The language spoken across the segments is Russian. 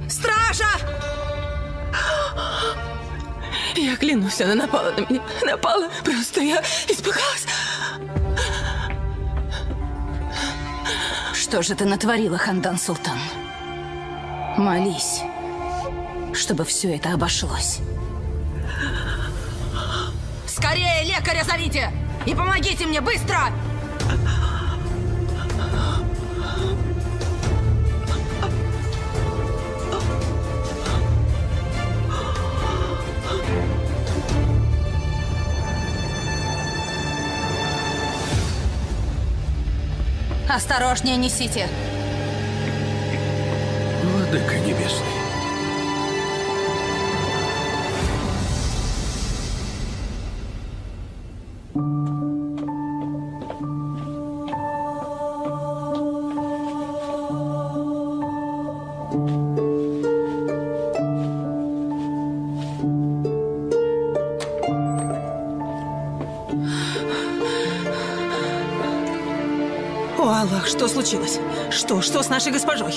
Стража! Я клянусь, она напала на меня. Напала. Просто я испугалась. Что же ты натворила, Хандан Султан? Молись, чтобы все это обошлось. Скорее лекаря зовите! И помогите мне, быстро! Осторожнее несите. Владыка Небесный. О, Аллах, что случилось? Что с нашей госпожой?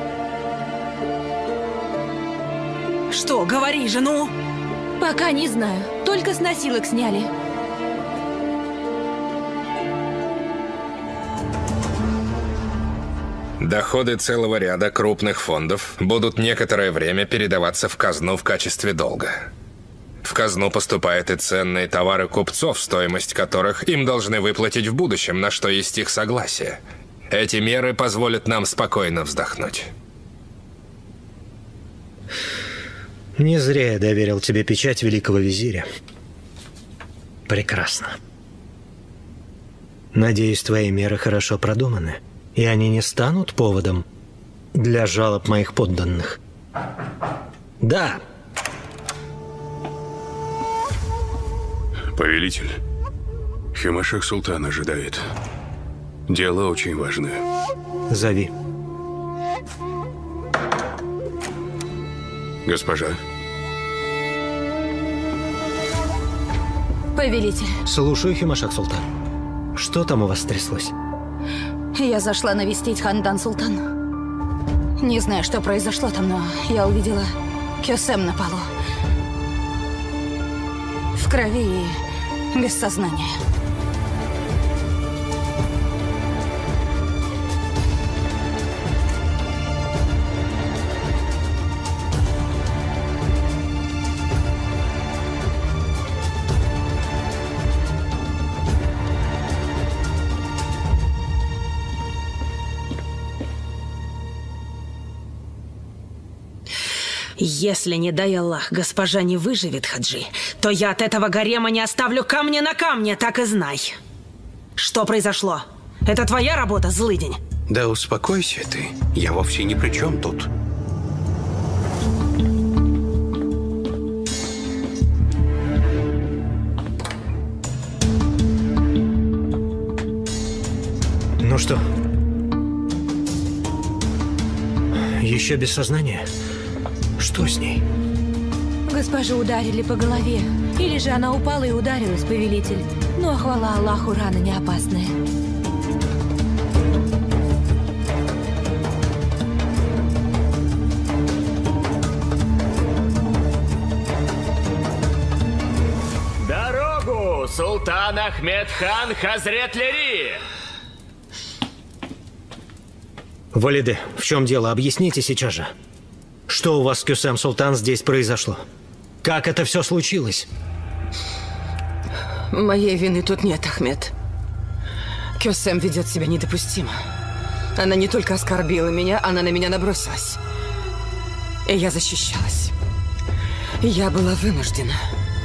Что? Говори же, ну! Пока не знаю. Только с носилок сняли. Доходы целого ряда крупных фондов будут некоторое время передаваться в казну в качестве долга. В казну поступают и ценные товары купцов, стоимость которых им должны выплатить в будущем, на что есть их согласие. Эти меры позволят нам спокойно вздохнуть. Не зря я доверил тебе печать великого визиря. Прекрасно. Надеюсь, твои меры хорошо продуманы, и они не станут поводом для жалоб моих подданных. Да. Повелитель, Химашах Султан ожидает. Дело очень важное. Зови. Госпожа. Повелитель. Слушаю, Химашах Султан. Что там у вас стряслось? Я зашла навестить Хандан Султан. Не знаю, что произошло там, но я увидела Кёсем на полу. В крови и без сознания. Если, не дай Аллах, госпожа не выживет, Хаджи, то я от этого гарема не оставлю камня на камне, так и знай. Что произошло? Это твоя работа, злыдень? Да успокойся ты. Я вовсе ни при чем тут. Ну что? Еще без сознания? Что с ней? Госпожу ударили по голове. Или же она упала и ударилась, повелитель. Но, хвала Аллаху, рана не опасная. Дорогу, султан Ахмед хан Хазрет Лери! Валиде, в чем дело? Объясните сейчас же. Что у вас с Кёсем Султан здесь произошло? Как это все случилось? Моей вины тут нет, Ахмед. Кёсем ведет себя недопустимо. Она не только оскорбила меня, она на меня набросилась. И я защищалась. Я была вынуждена.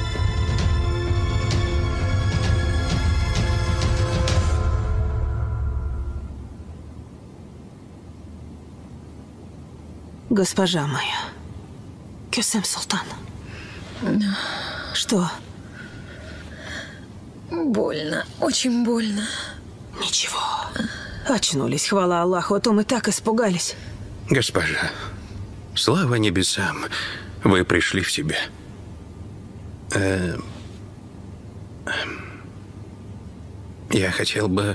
Госпожа моя, Кёсем Султан. Что? Больно, очень больно. Ничего. Очнулись, хвала Аллаху, а то мы так испугались. Госпожа, слава небесам, вы пришли в себя. Я хотел бы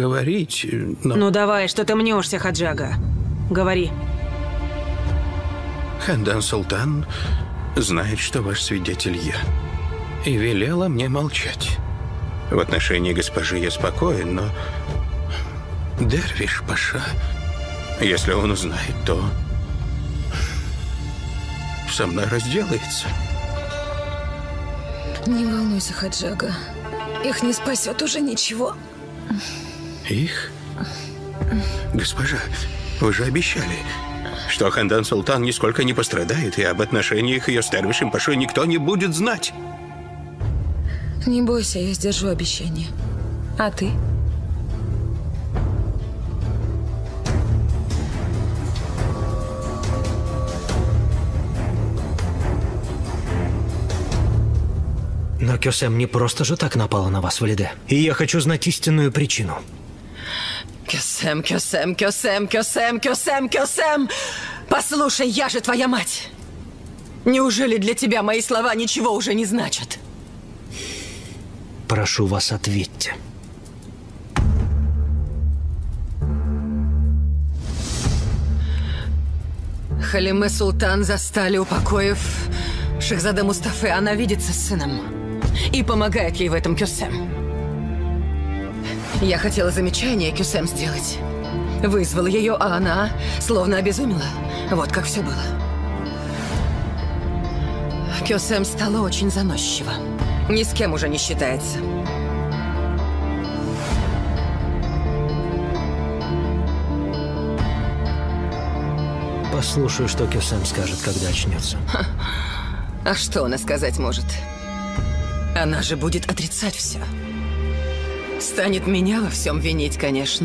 поговорить, но... Ну давай, что ты мнешься, Хаджага. Говори. Хандан Султан знает, что ваш свидетель я. И велела мне молчать. В отношении госпожи я спокоен, но... Дервиш Паша, если он узнает, то... со мной разделается. Не волнуйся, Хаджага. Их не спасет уже ничего. Их? Госпожа, вы же обещали, что Хандан Султан нисколько не пострадает, и об отношениях ее с Дервишем Пашой никто не будет знать. Не бойся, я сдержу обещание. А ты? Но Кёсэм не просто же так напала на вас, Валиде. И я хочу знать истинную причину. Кёсэм, Кёсэм, Кёсэм, Кёсэм, Кёсэм, Кёсэм! Послушай, я же твоя мать! Неужели для тебя мои слова ничего уже не значат? Прошу вас, ответьте. Халиме Султан застали у покоев Шахзаде Мустафы. Она видится с сыном. И помогает ей в этом Кёсэм. Я хотела замечание Кёсэм сделать. Вызвала ее, а она словно обезумела. Вот как все было. Кёсэм стала очень заносчива. Ни с кем уже не считается. Послушаю, что Кёсэм скажет, когда очнется. А что она сказать может? Она же будет отрицать все. Станет меня во всем винить, конечно.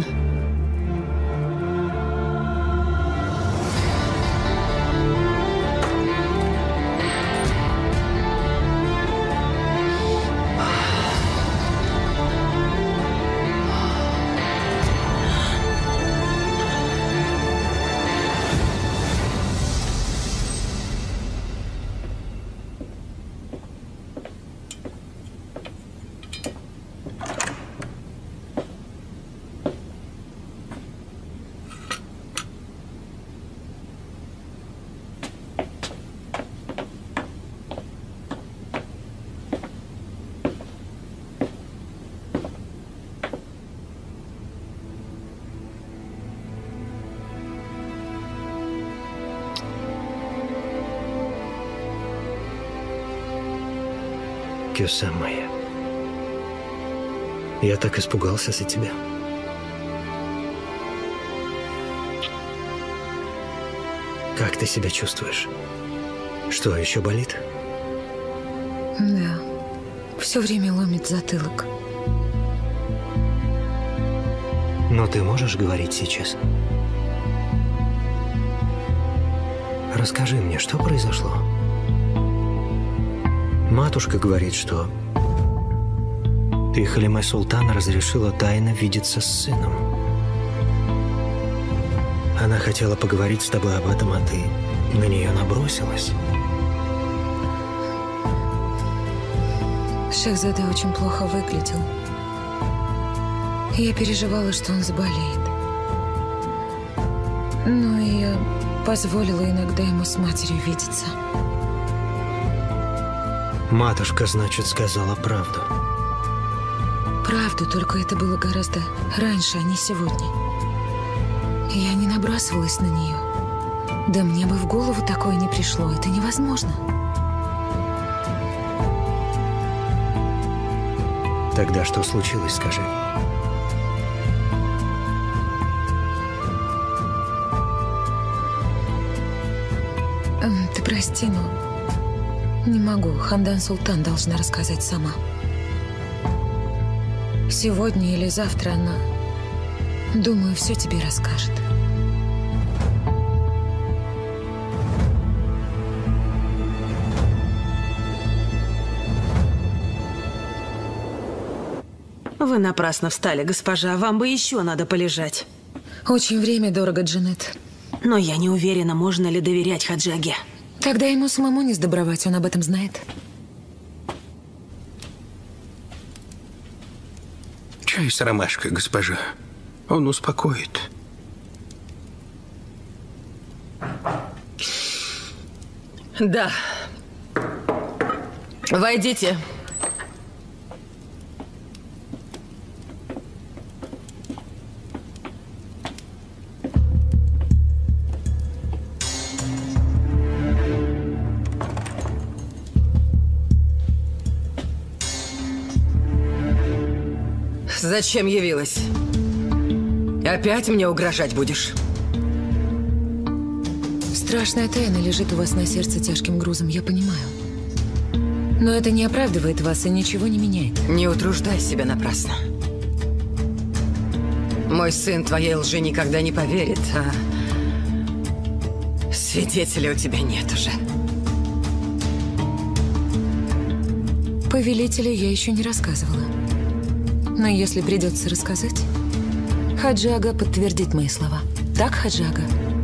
Кёсэм моя, я так испугался за тебя. Как ты себя чувствуешь? Что, еще болит? Да. Все время ломит затылок. Но ты можешь говорить сейчас? Расскажи мне, что произошло? Матушка говорит, что ты, Халиме Султан, разрешила тайно видеться с сыном. Она хотела поговорить с тобой об этом, а ты на нее набросилась. Шахзаде очень плохо выглядел. Я переживала, что он заболеет. Ну и я позволила иногда ему с матерью видеться. Матушка, значит, сказала правду. Правду, только это было гораздо раньше, а не сегодня. Я не набрасывалась на нее. Да мне бы в голову такое не пришло. Это невозможно. Тогда что случилось, скажи? Ты прости, но не могу. Хандан Султан должна рассказать сама. Сегодня или завтра она, думаю, все тебе расскажет. Вы напрасно встали, госпожа. Вам бы еще надо полежать. Очень время дорого, Джанет. Но я не уверена, можно ли доверять Хаджаге. Тогда ему самому не сдобровать, он об этом знает. Чай с ромашкой, госпожа. Он успокоит. Да. Войдите. Зачем явилась? Опять мне угрожать будешь? Страшная тайна лежит у вас на сердце тяжким грузом, я понимаю. Но это не оправдывает вас и ничего не меняет. Не утруждай себя напрасно. Мой сын твоей лжи никогда не поверит, а свидетелей у тебя нет уже. Повелителю я еще не рассказывала. Но если придется рассказать, Хаджи Ага подтвердит мои слова. Так, Хаджи Ага?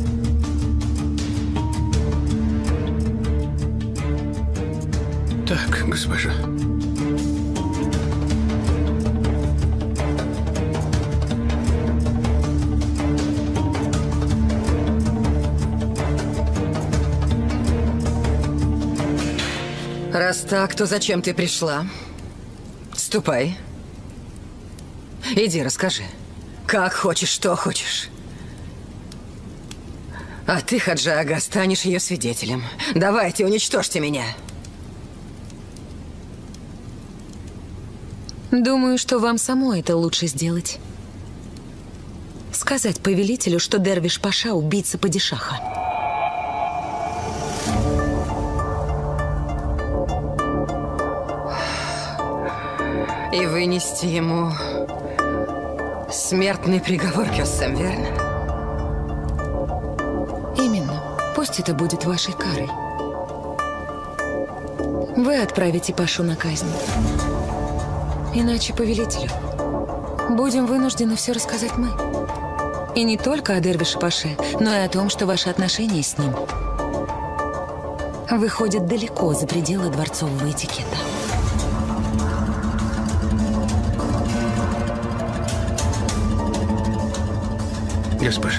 Так, госпожа. Раз так, то зачем ты пришла? Ступай. Иди, расскажи. Как хочешь, что хочешь. А ты, Хаджи Ага, станешь ее свидетелем. Давайте, уничтожьте меня. Думаю, что вам самой это лучше сделать. Сказать повелителю, что Дервиш Паша – убийца падишаха. И вынести ему смертный приговор, Кёссем, верно? Именно. Пусть это будет вашей карой. Вы отправите Пашу на казнь. Иначе повелителю будем вынуждены все рассказать мы. И не только о Дервише Паше, но и о том, что ваши отношения с ним выходят далеко за пределы дворцового этикета. Госпожа,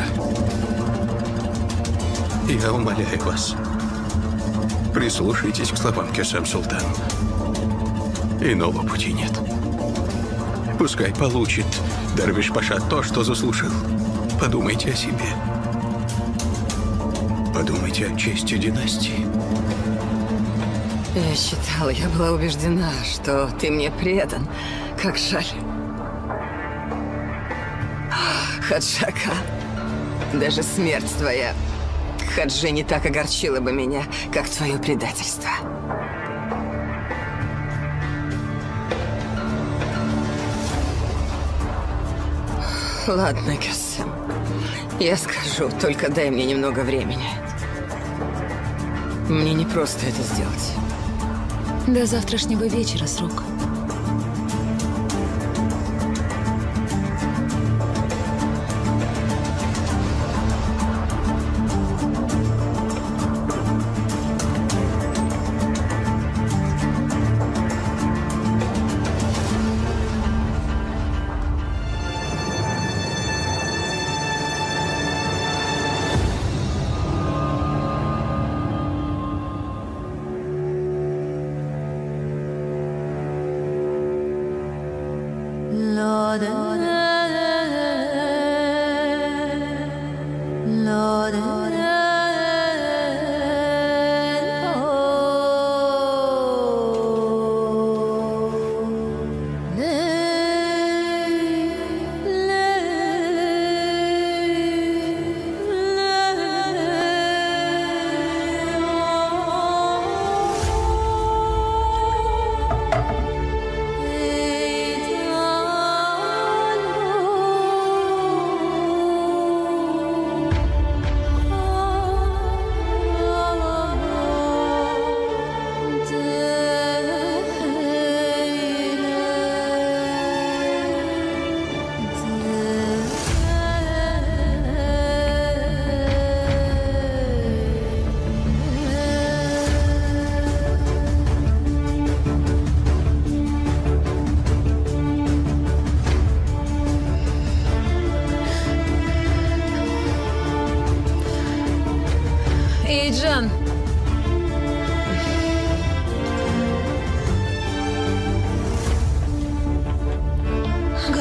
я умоляю вас, прислушайтесь к словам Кёсем Султан. Иного пути нет. Пускай получит Дервиш Паша то, что заслужил. Подумайте о себе. Подумайте о чести династии. Я считала, я была убеждена, что ты мне предан. Как жаль. Хаджи Ага, даже смерть твоя, Хаджи, не так огорчила бы меня, как твое предательство. Ладно, Кёссем, я скажу, только дай мне немного времени. Мне не просто это сделать. До завтрашнего вечера срок.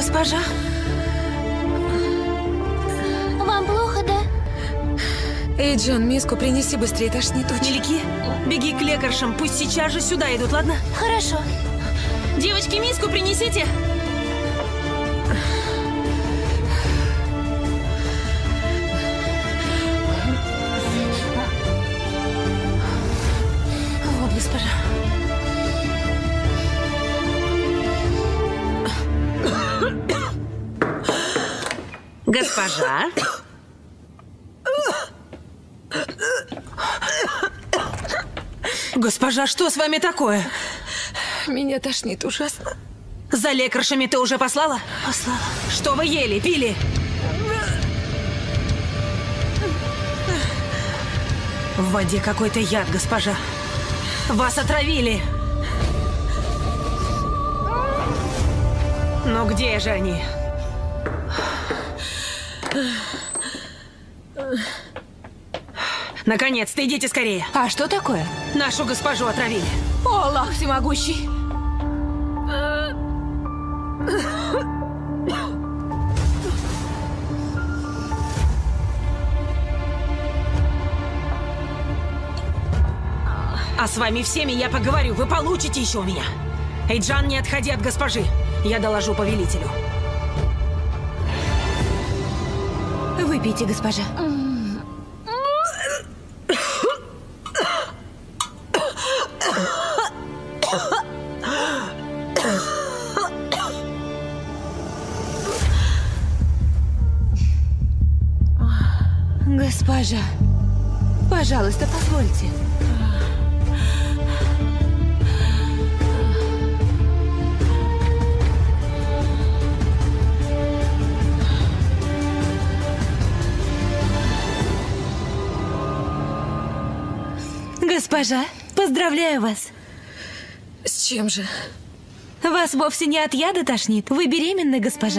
Госпожа? Вам плохо, да? Эй, Джон, миску принеси быстрее, тошнит очень. Мелики, беги к лекаршам, пусть сейчас же сюда идут, ладно? Хорошо. Девочки, миску принесите. Вот, госпожа. Госпожа? Госпожа, что с вами такое? Меня тошнит ужасно. За лекаршами ты уже послала? Послала. Что вы ели, пили? В воде какой-то яд, госпожа. Вас отравили. Но где же они? Наконец-то, идите скорее. А что такое? Нашу госпожу отравили. О, Аллах всемогущий! А с вами всеми я поговорю. Вы получите еще у меня. Эйджан, не отходи от госпожи. Я доложу повелителю. Выпейте, госпожа. Госпожа, пожалуйста, позвольте. Госпожа, поздравляю вас. С чем же? Вас вовсе не от яда тошнит. Вы беременны, госпожа.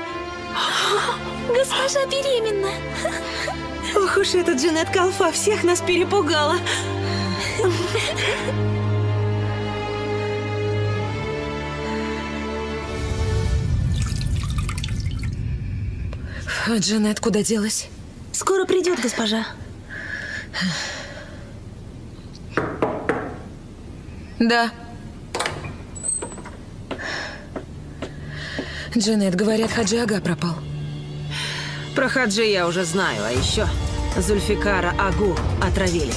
Госпожа беременна. Ох уж эта Джанет Калфа всех нас перепугала. А Джанет куда делась? Скоро придет, госпожа. Да. Джанет, говорят, Хаджи Ага пропал. Про Хаджи я уже знаю, а еще Зульфикара Агу отравили.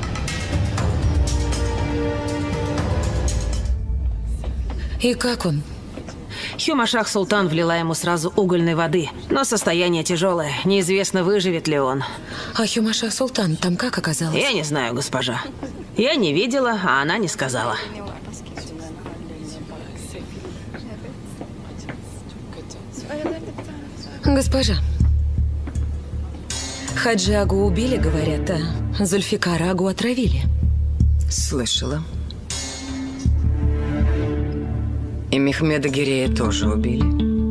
И как он? Хюмашах Султан влила ему сразу угольной воды, но состояние тяжелое, неизвестно, выживет ли он. А Хюмашах Султан там как оказалось? Я не знаю, госпожа. Я не видела, а она не сказала. Госпожа, Хаджи Агу убили, говорят, а Зульфикара Агу отравили. Слышала. И Мехмеда Гирея тоже убили.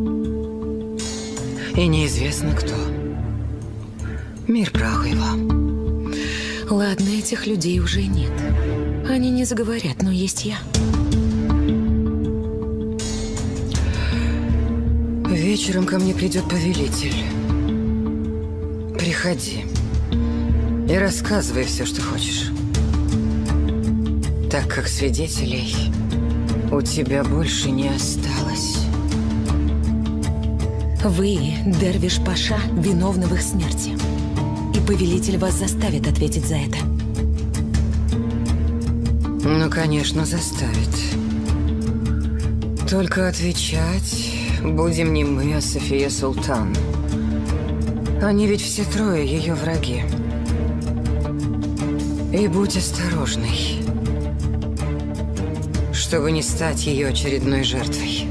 И неизвестно кто. Мир праху его. Ладно, этих людей уже нет. Они не заговорят, но есть я. Вечером ко мне придет повелитель. Приходи и рассказывай все, что хочешь. Так как свидетелей у тебя больше не осталось. Вы, Дервиш Паша, виновны в их смерти. И повелитель вас заставит ответить за это. Ну, конечно, заставит. Только отвечать будем не мы, а София Султан. Они ведь все трое ее враги. И будь осторожной, чтобы не стать ее очередной жертвой.